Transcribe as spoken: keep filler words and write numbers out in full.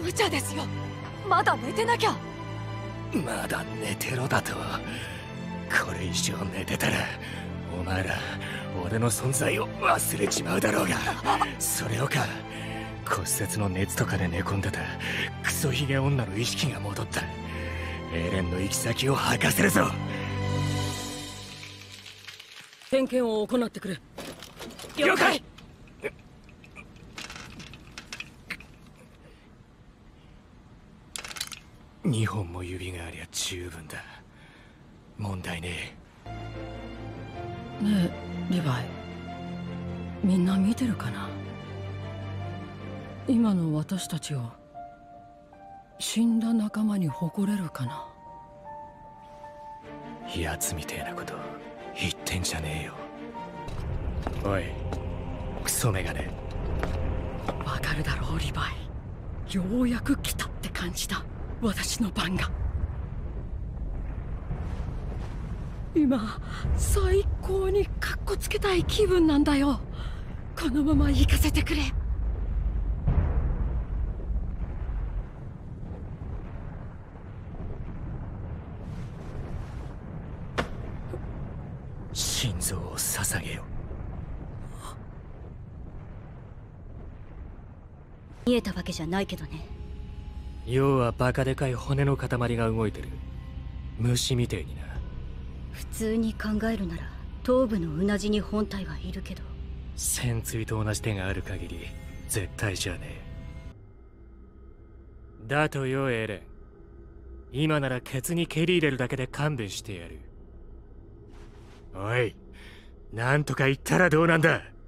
無茶ですよ。まだ寝てなきゃ。 まだ寝てろだと。これ以上寝てたらお前ら俺の存在を忘れちまうだろうが。それをか、骨折の熱とかで寝込んでたクソヒゲ女の意識が戻った。エレンの行き先を吐かせるぞ。 点検を行ってくれ。 了解。二本も指がありゃ十分だ。問題ねえ。ねえリヴァイ、みんな見てるかな。今の私たちを死んだ仲間に誇れるかな。 奴みてえなこと言ってんじゃねえよ。おいクソメガネ。 わかるだろうリヴァイ、ようやく来たって感じだ、私の番が。今最高にカッコつけたい気分なんだよ。このまま行かせてくれ。 心臓を捧げよ。 見えたわけじゃないけどね。 要はバカでかい骨の塊が動いてる。虫みてえにな。 普通に考えるなら頭部のうなじに本体はいるけど、 潜水と同じ手がある限り絶対じゃねえ。だとよエレン、今ならケツに蹴り入れるだけで勘弁してやる。おい、なんとか言ったらどうなんだ。